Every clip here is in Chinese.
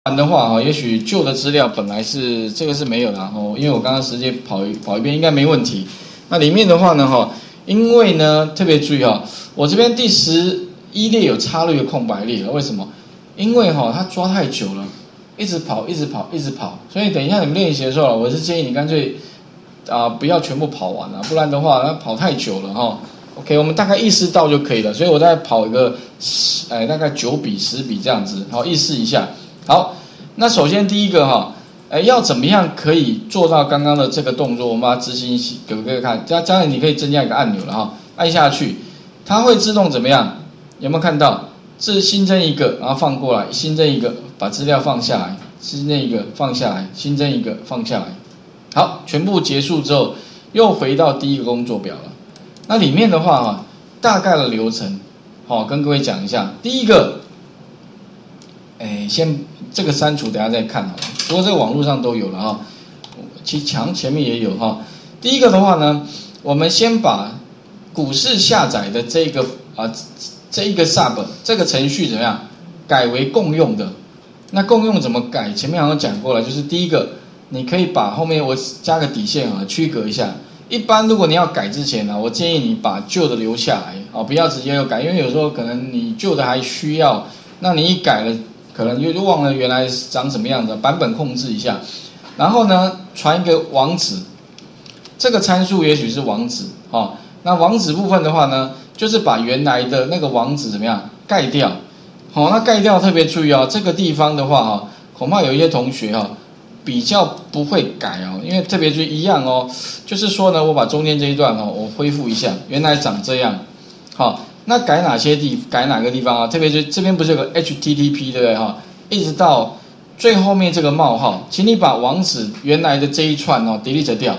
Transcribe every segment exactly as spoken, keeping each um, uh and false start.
玩的话哈，也许旧的资料本来是这个是没有的哦，因为我刚刚直接跑一跑一遍应该没问题。那里面的话呢哈，因为呢特别注意哈，我这边第十一列有插入一个空白列，为什么？因为哈它抓太久了，一直跑一直跑一直跑，所以等一下你们练习的时候，我是建议你干脆啊、呃、不要全部跑完了，不然的话那跑太久了哈。OK， 我们大概意识到就可以了，所以我再跑一个呃大概九笔十笔这样子，好意识一下。好，那首先第一个哈，呃，要怎么样可以做到刚刚的这个动作？我们把它执行给各位看。加加上你可以增加一个按钮了哈，按下去，它会自动怎么样？有没有看到？是新增一个，然后放过来，新增一个，把资料放下来，新增一个放下来，新增一个放下来。好，全部结束之后，又回到第一个工作表了。那里面的话哈，大概的流程，好，跟各位讲一下。第一个，哎，先这个删除，等一下再看好了。不过这个网络上都有了哈，其墙前面也有哈。第一个的话呢，我们先把股市下载的这个啊这一个 sub 这个程序怎么样改为共用的？那共用怎么改？前面好像讲过了，就是第一个，你可以把后面我加个底线啊，区隔一下。一般如果你要改之前呢、啊，我建议你把旧的留下来哦，不要直接又改，因为有时候可能你旧的还需要，那你一改了，可能又忘了原来长什么样子，版本控制一下，然后呢传一个网址，这个参数也许是网址哦，那网址部分的话呢，就是把原来的那个网址怎么样盖掉，好、哦，那盖掉特别注意哦，这个地方的话哈、哦，恐怕有一些同学哈、哦。比较不会改哦，因为特别注意一样哦，就是说呢，我把中间这一段哦，我恢复一下，原来长这样，好，那改哪些地，改哪个地方啊？特别是这边不是有个 H T T P 对不对哈？一直到最后面这个冒号，请你把网址原来的这一串哦 delete 掉，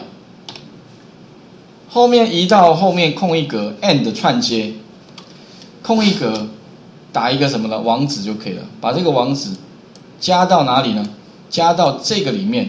后面移到后面空一格 and 串接，空一格打一个什么呢？网址就可以了，把这个网址加到哪里呢？加到这个里面，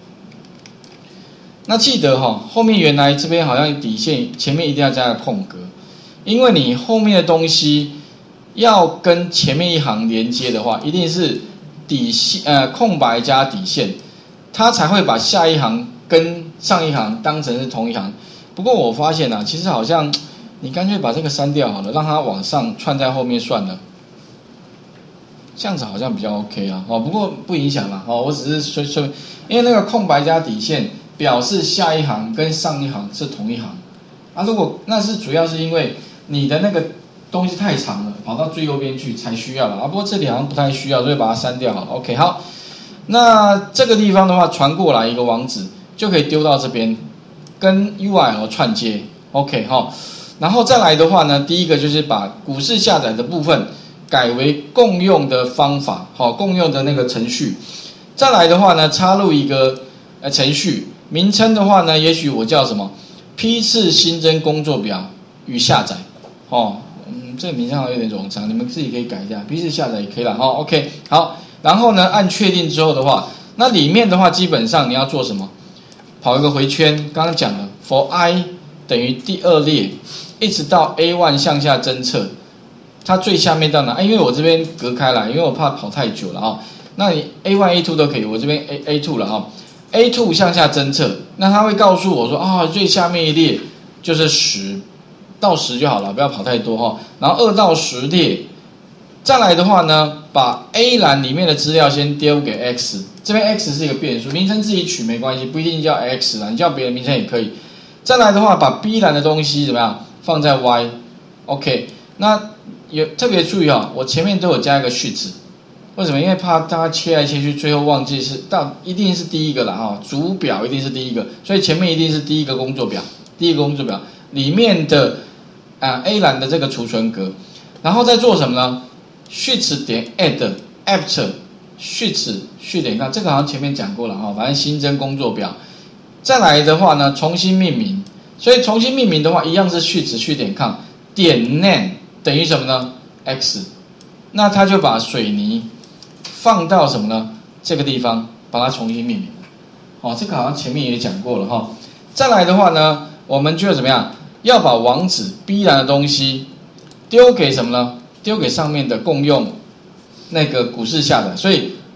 那记得哈、哦，后面原来这边好像底线前面一定要加个空格，因为你后面的东西要跟前面一行连接的话，一定是底线呃空白加底线，它才会把下一行跟上一行当成是同一行。不过我发现啊，其实好像你干脆把这个删掉好了，让它往上串在后面算了。这样子好像比较 OK 啊，哦，不过不影响啦，哦，我只是说说，因为那个空白加底线表示下一行跟上一行是同一行，啊，如果那是主要是因为你的那个东西太长了，跑到最右边去才需要了，啊，不过这里好像不太需要，所以把它删掉好了 ，OK， 好，那这个地方的话传过来一个网址就可以丢到这边，跟 U R L 串接 ，OK 哈、哦，然后再来的话呢，第一个就是把股市下载的部分。改为共用的方法，好，共用的那个程序。再来的话呢，插入一个呃程序名称的话呢，也许我叫什么批次新增工作表与下载，哦，嗯，这个名称好像有点冗长，你们自己可以改一下，批次下载也可以了，哦 ，OK， 好，然后呢，按确定之后的话，那里面的话基本上你要做什么？跑一个回圈，刚刚讲了 ，for i 等于第二列，一直到 A 一 向下侦测。它最下面到哪？因为我这边隔开来，因为我怕跑太久了啊、哦。那你 A 一 A 二 都可以，我这边 A A 二 了啊、哦。A 二 向下侦测，那它会告诉我说啊、哦，最下面一列就是十到十就好了，不要跑太多哈、哦。然后二到十列，再来的话呢，把 A 栏里面的资料先丢给 X， 这边 X 是一个变数，名称自己取没关系，不一定叫 X 啦，你叫别的名称也可以。再来的话，把 B 栏的东西怎么样放在 Y，OK，、okay, 那。有特别注意哈、哦，我前面都有加一个序字，为什么？因为怕大家切来切去，最后忘记是到一定是第一个啦哈、哦，主表一定是第一个，所以前面一定是第一个工作表，第一个工作表里面的啊 A 栏的这个储存格，然后再做什么呢？序词点 add after 序词序点看，这个好像前面讲过了哈、哦，反正新增工作表，再来的话呢，重新命名，所以重新命名的话，一样是序词序点看点 name。等于什么呢 ？x， 那他就把水泥放到什么呢？这个地方把它重新命名。哦，这个好像前面也讲过了哈、哦。再来的话呢，我们就怎么样？要把网址 B 栏的东西丢给什么呢？丢给上面的共用那个股市下载。所以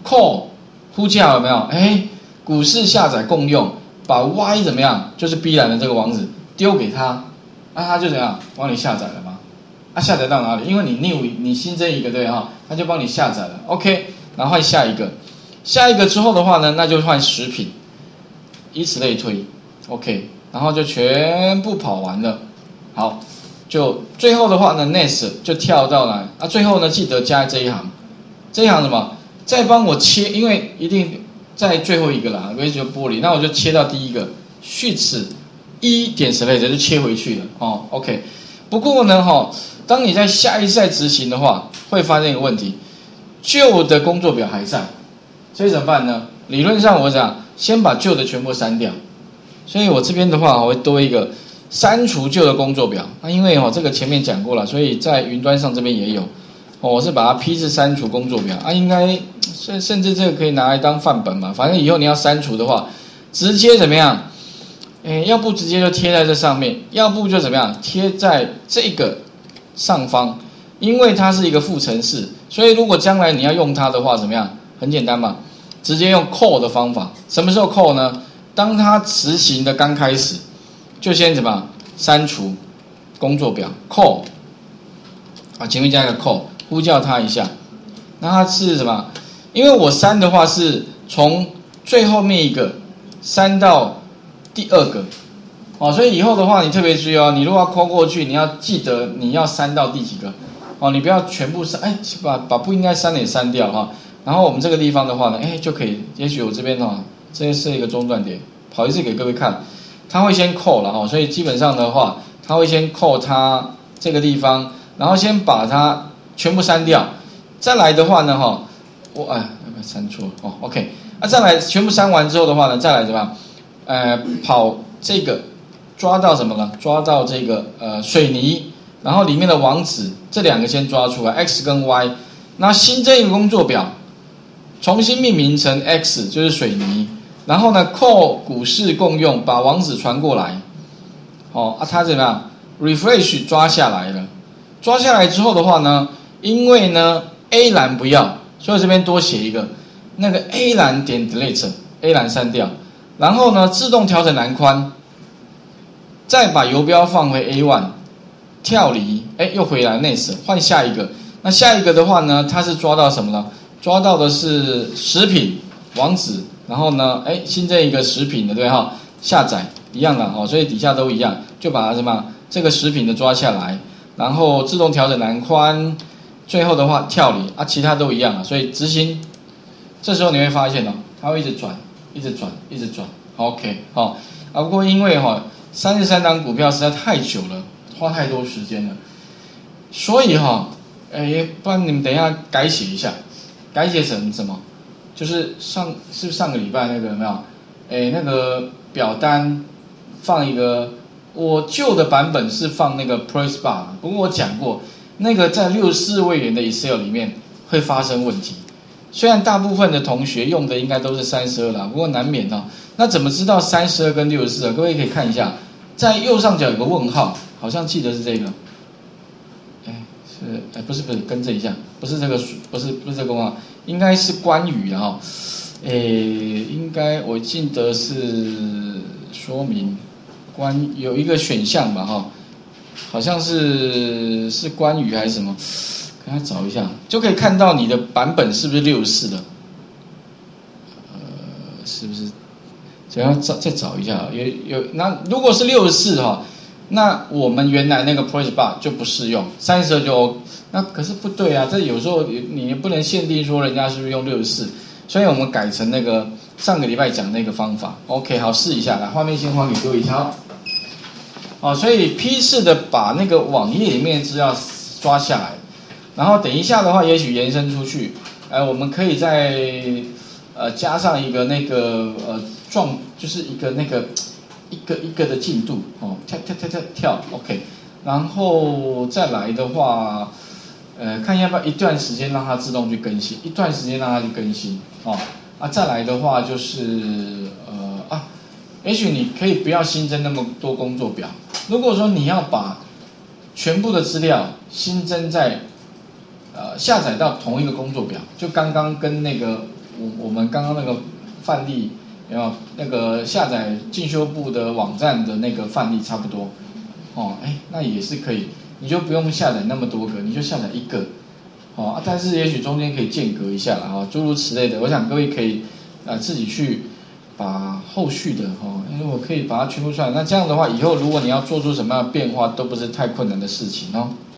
call 呼叫有没有？哎，股市下载共用，把 Y 怎么样？就是 B 栏的这个网址丢给他，那、啊、他就怎样帮你下载了吗？啊，下载到哪里？因为你 new 你新增一个对哈，他就帮你下载了。OK， 然后换下一个，下一个之后的话呢，那就换食品，以此类推。OK， 然后就全部跑完了。好，就最后的话呢 ，next 就跳到哪？啊，最后呢记得加这一行，这一行什么？再帮我切，因为一定在最后一个啦，为就玻璃，那我就切到第一个 sheets 一点 select 就切回去了哦。OK， 不过呢哈、哦，当你在下一次再执行的话，会发生一个问题，旧的工作表还在，所以怎么办呢？理论上我讲，先把旧的全部删掉，所以我这边的话我会多一个。删除旧的工作表，那、啊、因为哦这个前面讲过了，所以在云端上这边也有，哦我是把它批次删除工作表啊，应该甚甚至这个可以拿来当范本嘛，反正以后你要删除的话，直接怎么样？诶，要不直接就贴在这上面，要不就怎么样贴在这个上方，因为它是一个副程式，所以如果将来你要用它的话，怎么样？很简单嘛，直接用 call 的方法，什么时候 call 呢？当它执行的刚开始。就先怎么删除工作表 call 啊，前面加一个 call 呼叫它一下，那它是什么？因为我删的话是从最后面一个删到第二个，哦，所以以后的话你特别注意哦，你如果要 call 过去，你要记得你要删到第几个哦，你不要全部删，哎，把把不应该删的也删掉哈、哦。然后我们这个地方的话呢，哎就可以，也许我这边哈，这是一个中断点，跑一次给各位看。它会先扣了哈，所以基本上的话，它会先扣它这个地方，然后先把它全部删掉。再来的话呢哈，我哎有没有删错哦 ？OK， 那、啊、再来全部删完之后的话呢，再来怎么样？呃，跑这个抓到什么呢？抓到这个呃水泥，然后里面的网址这两个先抓出来 ，X 跟 Y， 那新增一个工作表，重新命名成 X 就是水泥。然后呢 ，call 股市共用，把网址传过来，哦啊，它怎么样 ？refresh 抓下来了，抓下来之后的话呢，因为呢 A 栏不要，所以这边多写一个，那个 A 栏点 delete，A 栏删掉，然后呢自动调整栏宽，再把游标放回 A 一， 跳离，哎又回来 next 换下一个，那下一个的话呢，它是抓到什么呢？抓到的是食品网址。然后呢，哎，新增一个食品的，对哈，下载一样的哦，所以底下都一样，就把它什么这个食品的抓下来，然后自动调整栏宽，最后的话跳离啊，其他都一样啊，所以执行，这时候你会发现哦，它会一直转，一直转，一直转 ，OK， 好、哦，啊不过因为哈三十三档股票实在太久了，花太多时间了，所以哈，哎，不然你们等一下改写一下，改写成什么？就是上是不是上个礼拜那个有没有？哎，那个表单放一个，我旧的版本是放那个 Press Bar， 不过我讲过，那个在六十四位元的 Excel 里面会发生问题。虽然大部分的同学用的应该都是三十二啦，不过难免哦。那怎么知道三十二跟六十四啊？各位可以看一下，在右上角有个问号，好像记得是这个。哎，是哎不是不是，更正一下，不是这个不是不是这个问号。应该是关羽的哈，诶，应该我记得是说明关有一个选项吧哈，好像是是关羽还是什么，给他找一下，就可以看到你的版本是不是六十四的，呃，是不是？只要找再找一下，有有那如果是六十四哈，那我们原来那个 Press Bar 就不适用，三十二就 OK。那可是不对啊，这有时候你也不能限定说人家是不是用六十四，所以我们改成那个上个礼拜讲那个方法。OK， 好，试一下，来，画面先还给各位瞧。好，所以批次的把那个网页里面资料抓下来，然后等一下的话，也许延伸出去，呃，我们可以再呃加上一个那个呃状，就是一个那个一个一个的进度哦，跳跳跳跳跳 ，OK， 然后再来的话。呃，看要不要一段时间让它自动去更新，一段时间让它去更新，哦，啊，再来的话就是呃啊，也许你可以不要新增那么多工作表。如果说你要把全部的资料新增在呃下载到同一个工作表，就刚刚跟那个我我们刚刚那个范例有没有那个下载进修部的网站的那个范例差不多哦，哎，那也是可以，你就不用下载那么多个，你就下载一个哦，啊、但是也许中间可以间隔一下啦，哈，诸如此类的，我想各位可以呃自己去把后续的哈，因为我可以把它全部出来，那这样的话以后如果你要做出什么样的变化，都不是太困难的事情哦。